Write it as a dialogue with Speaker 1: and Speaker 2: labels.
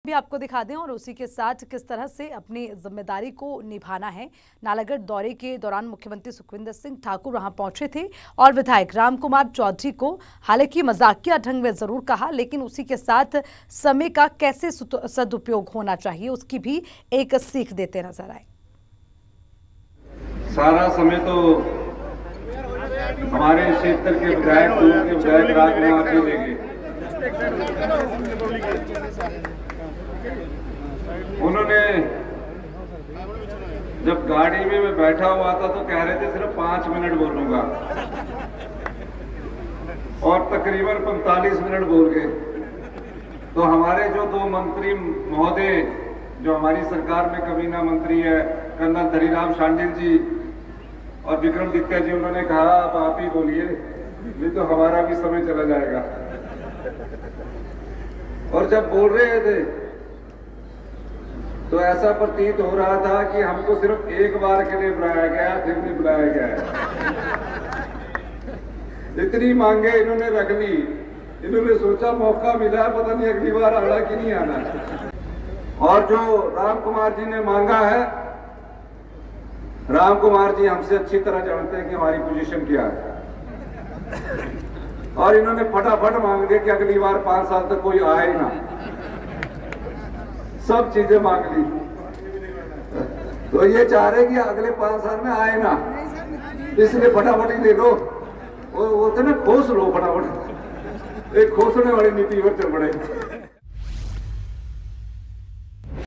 Speaker 1: भी आपको दिखा दें और उसी के साथ किस तरह से अपनी जिम्मेदारी को निभाना है। नालागढ़ दौरे के दौरान मुख्यमंत्री सुखविंदर सिंह ठाकुर वहां पहुंचे थे और विधायक रामकुमार चौधरी को हालांकि मजाकिया ढंग में जरूर कहा, लेकिन उसी के साथ समय का कैसे सदुपयोग होना चाहिए उसकी भी एक सीख देते नजर आए।
Speaker 2: सारा समय तो हमारे क्षेत्र के विधायक रामकुमार जी लेंगे। उन्होंने जब गाड़ी में मैं बैठा हुआ था तो कह रहे थे सिर्फ 5 मिनट बोलूंगा और तकरीबन 45 मिनट बोल गए। तो हमारे जो 2 मंत्री महोदय जो हमारी सरकार में कबीना मंत्री है, कर्नल धनीराम शांडिल जी और विक्रमादित्य जी, उन्होंने कहा अब आप ही बोलिए, नहीं तो हमारा भी समय चला जाएगा। और जब बोल रहे थे तो ऐसा प्रतीत हो रहा था कि हमको सिर्फ एक बार के लिए बुलाया गया, फिर नहीं बुलाया गया। इतनी मांगे इन्होंने रख ली, इन्होंने सोचा मौका मिला, पता नहीं अगली बार आना कि नहीं आना। और जो रामकुमार जी ने मांगा है, रामकुमार जी हमसे अच्छी तरह जानते हैं कि हमारी पोजीशन क्या है। और इन्होंने फटाफट मांग दिया कि अगली बार 5 साल तक कोई आए ना, सब चीजें मांग ली। तो ये चाह रहे कि अगले 5 साल में आए ना, इसलिए फटाफट ही ले लो। वो बोलते ना खोस लो फटाफट, एक खोसने वाली नीति पर चल पड़े।